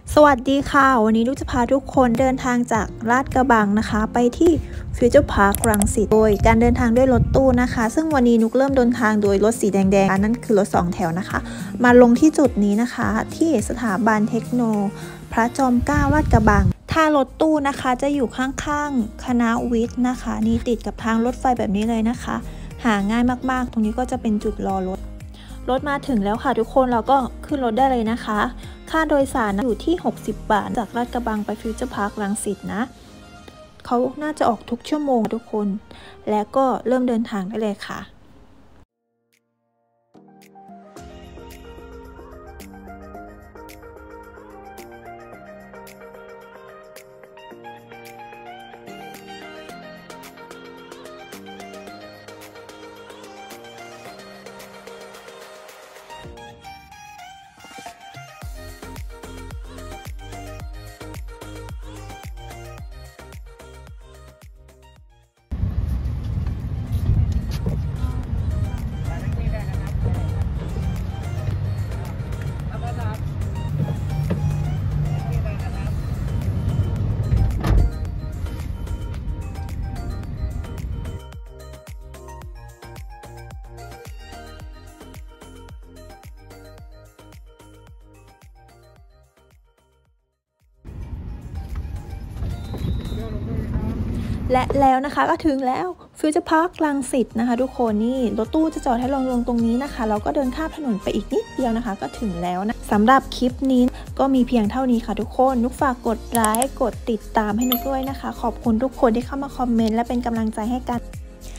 สวัสดีค่ะวันนี้นุกจะพาทุกคนเดินทางจากลาดกระบังนะคะไปที่ฟิวเจอร์พาร์ครังสิตโดยการเดินทางด้วยรถตู้นะคะซึ่งวันนี้นุกเริ่มเดินทางโดยรถสีแดงๆนั่นคือรถ2แถวนะคะมาลงที่จุดนี้นะคะที่สถาบันเทคโนพระจอมเกล้าลาดกระบังท่ารถตู้นะคะจะอยู่ข้างๆคณะวิทย์นะคะนี่ติดกับทางรถไฟแบบนี้เลยนะคะหาง่ายมากๆตรงนี้ก็จะเป็นจุดรอรถมาถึงแล้วค่ะทุกคนเราก็ขึ้นรถได้เลยนะคะค่าโดยสารอยู่ที่60 บาทจากลาดกระบังไปฟิวเจอร์พาร์ครังสิตนะเขาน่าจะออกทุกชั่วโมงทุกคนและก็เริ่มเดินทางได้เลยค่ะและแล้วนะคะก็ถึงแล้วฟิวเจอร์พาร์ครังสิตนะคะทุกคนนี่รถตู้จะจอดให้ลงตรงนี้นะคะเราก็เดินข้ามถนนไปอีกนิดเดียวนะคะก็ถึงแล้วนะสำหรับคลิปนี้ก็มีเพียงเท่านี้ค่ะทุกคนนุกฝากกดไลค์กดติดตามให้นุกด้วยนะคะขอบคุณทุกคนที่เข้ามาคอมเมนต์และเป็นกำลังใจให้กัน